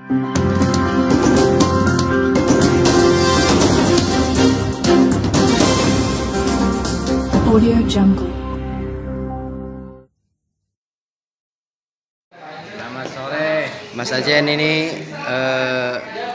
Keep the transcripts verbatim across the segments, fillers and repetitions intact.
Audio Jungle. Selamat sore, Mas Ajen. Ini eh,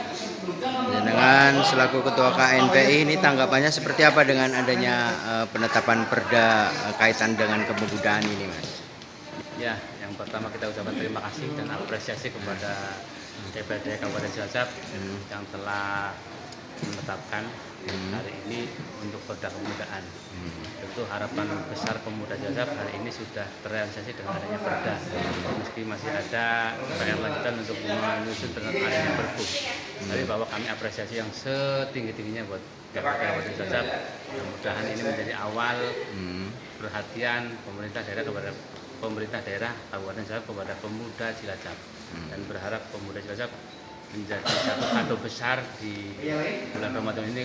dengan selaku Ketua K N P I ini tanggapannya seperti apa dengan adanya eh, penetapan perda eh, kaitan dengan kepemudaan ini, Mas? ya yang pertama kita ucapkan terima kasih dan apresiasi kepada D P R D Kabupaten Cilacap Hmm. yang telah menetapkan Hmm. hari ini untuk perda kepemudaan. Hmm. Tentu harapan besar pemuda Cilacap hari ini sudah terrealisasi dengan adanya perda. Meski masih ada P R lanjutan untuk menyusun tentang adanya perpu. Tapi bahwa kami apresiasi yang setinggi-tingginya buat D P R D Kabupaten Cilacap. Mudah-mudahan ini menjadi awal Hmm. perhatian pemerintah daerah kepada pemerintah daerah Kabupaten Cilacap kepada pemuda Cilacap. Hmm. Dan berharap pemuda Cilacap menjadi satu kado besar di bulan Ramadan ini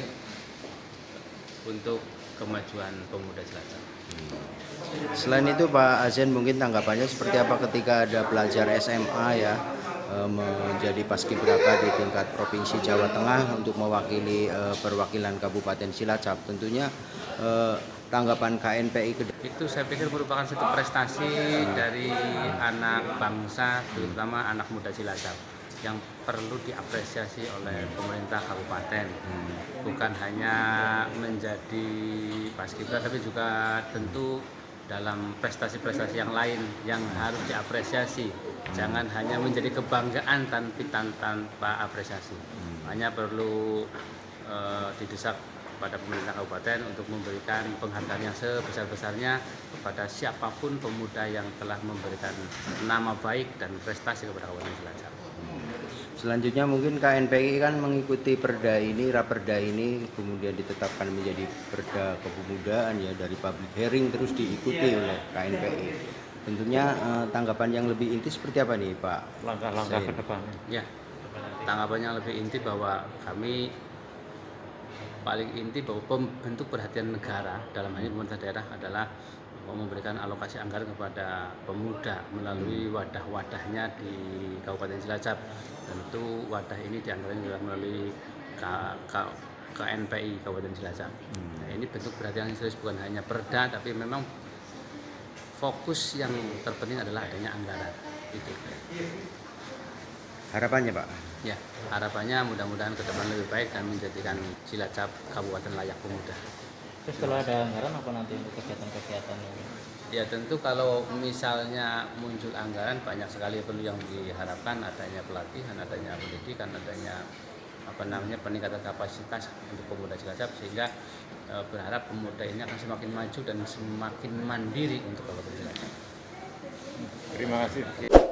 untuk kemajuan pemuda Cilacap. Selain itu Pak Azen, mungkin tanggapannya seperti apa ketika ada pelajar S M A ya eh, menjadi paskibraka di tingkat provinsi Jawa Tengah untuk mewakili eh, perwakilan Kabupaten Cilacap. Tentunya eh, tanggapan K N P I ke Itu saya pikir merupakan satu prestasi dari anak bangsa, terutama anak muda Cilacap, yang perlu diapresiasi oleh pemerintah kabupaten. Bukan hanya menjadi paskibra, tapi juga tentu dalam prestasi-prestasi yang lain yang harus diapresiasi. Jangan hanya menjadi kebanggaan tanpa tanpa apresiasi. Hanya perlu eh, didesak pada pemerintah kabupaten untuk memberikan penghargaan yang sebesar-besarnya kepada siapapun pemuda yang telah memberikan nama baik dan prestasi kepada Kabupaten Cilacap. Selanjutnya mungkin K N P I kan mengikuti perda ini, raperda ini kemudian ditetapkan menjadi perda kepemudaan ya, dari public hearing terus diikuti oleh K N P I. Tentunya eh, tanggapan yang lebih inti seperti apa nih Pak? Langkah-langkah ke depan. Ya, tanggapannya lebih inti bahwa kami paling inti bahwa bentuk perhatian negara dalam hal ini pemerintah daerah adalah memberikan alokasi anggaran kepada pemuda melalui wadah-wadahnya di Kabupaten Cilacap. Tentu wadah ini diantaranya juga melalui K N P I Kabupaten Cilacap. Nah, ini bentuk perhatian yang serius, bukan hanya perda, tapi memang fokus yang terpenting adalah adanya anggaran. Itu. Harapannya Pak? Ya, harapannya mudah-mudahan ke depan lebih baik dan menjadikan Cilacap kabupaten layak pemuda. Terus kalau ada anggaran apa nanti untuk kegiatan-kegiatan ini? Ya tentu kalau misalnya muncul anggaran, banyak sekali perlu yang diharapkan, adanya pelatihan, adanya pendidikan, adanya apa namanya peningkatan kapasitas untuk pemuda Cilacap, sehingga e, berharap pemuda ini akan semakin maju dan semakin mandiri untuk Kabupaten Cilacap. Terima kasih.